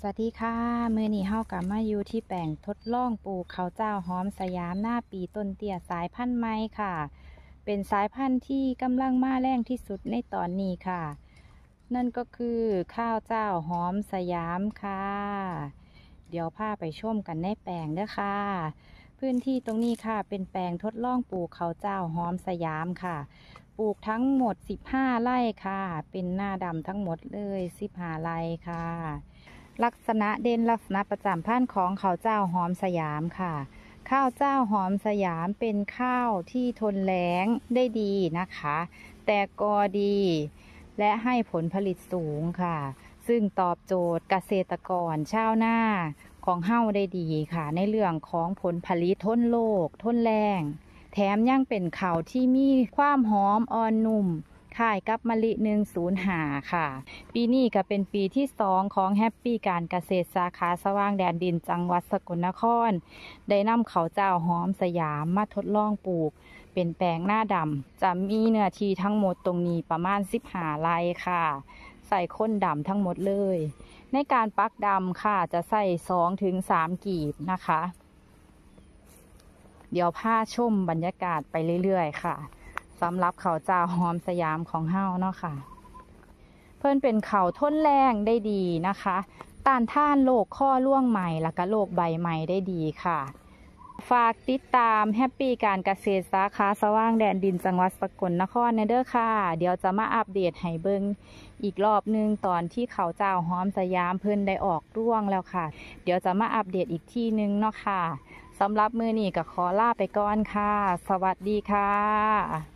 สวัสดีค่ะมื้อนี้เฮากลับมาอยู่ที่แปลงทดลองปลูกข้าวเจ้าหอมสยามหน้าปีต้นเตี้ยสายพันธุ์ใหม่ค่ะ เป็นสายพันธุ์ที่กำลังมาแรงที่สุดในตอนนี้ค่ะ นั่นก็คือข้าวเจ้าหอมสยามค่ะเดี๋ยวพาไปชมกันในแปลงเด้อค่ะพื้นที่ตรงนี้ค่ะเป็นแปลงทดลองปลูกข้าวเจ้าหอมสยามค่ะปลูกทั้งหมด15 ไร่ค่ะเป็นหน้าดำทั้งหมดเลย15 ไร่ค่ะลักษณะเด่นลักษณะประจำพันธุ์ของข้าวเจ้าหอมสยามค่ะข้าวเจ้าหอมสยามเป็นข้าวที่ทนแล้งได้ดีนะคะแต่กอดีและให้ผลผลิตสูงค่ะซึ่งตอบโจทย์เกษตรกรชาวนาของเฮ้าได้ดีค่ะในเรื่องของผลผลิตทนโรคทนแรงแถมยังเป็นข้าวที่มีความหอมอ่อนนุ่มคล้ายกับมะลิ105ค่ะปีนี้ก็เป็นปีที่2ของแฮปปี้การเกษตรสาขาสว่างแดนดินจังหวัดสกลนครได้นำข้าวเจ้าหอมสยามมาทดลองปลูกเป็นแปลงหน้าดำจะมีเนื้อที่ทั้งหมดตรงนี้ประมาณ15 ไร่ค่ะใส่ข้นดำทั้งหมดเลยในการปักดำค่ะจะใส่2 ถึง 3 กีบนะคะเดี๋ยวพาชมบรรยากาศไปเรื่อยๆค่ะสำหรับข้าวเจ้าหอมสยามของเฮาเนาะค่ะเพิ่นเป็นข้าวทนแรงได้ดีนะคะต้านทานโรคข้อร่วงใหม่และก็โรคใบใหม่ได้ดีค่ะฝากติดตามแฮปปี้การเกษตรสาขาสว่างแดนดินจังหวัดสกลนครเด้อค่ะเดี๋ยวจะมาอัปเดตให้เบิ่งอีกรอบนึงตอนที่ข้าวเจ้าหอมสยามเพิ่นได้ออกร่วงแล้วค่ะเดี๋ยวจะมาอัปเดตอีกทีนึงเนาะค่ะสำหรับมื้อนี้ก็ขอลาไปก่อนค่ะสวัสดีค่ะ